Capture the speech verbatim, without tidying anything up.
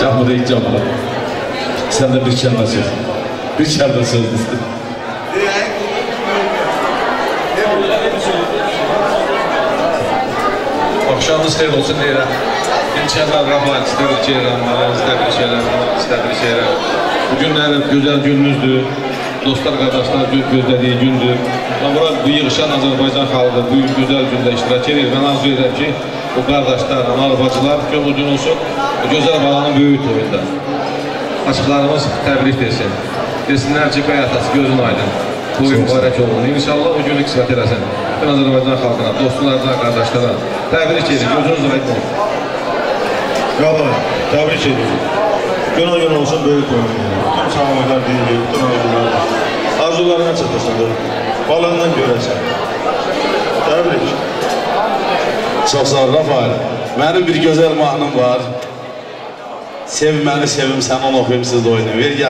Canlı değil canlı. Sen de bir kəlmə söz. Bir kəlmə söz. Akşamınız xeyir olsun deyirəm. İnşallah Rafael istəbrik edirəm, istəbrik edirəm, istəbrik edirəm. Bugün gözəl gününüzdür. Dostlar, qardaşlar gözlədiyi gündür. Bura bu yığışan Azərbaycan xalqı bu gözəl gündə iştirak edir. Mən arzu edirəm ki, bu qardaşlar, analı bacılar yolu gün olsun, gözəl balanın böyük toyunda. Açıqlarımız təbrik etsin. Desinlər ki, qəyatası gözün aydın. Boyu mübarək olun. İnşallah o günü qismət eləsin. Bütün Azərbaycan xalqına, dostlarına, qardaşlara təbrik edir. Gözünüz aydın olsun. Qalan, təbrik edir. Gün o gün olsun böyük toyunda. Bütün sağlıqlar deyilir, bütün arzular. Arzularına çatasındır. Balandan görəsən. Təbrik. Çox sağ ol, Rafael. Mənim bir gözəl mahnım var. Sev məni, sevim sən, onu oxuyum, siz də oynayın.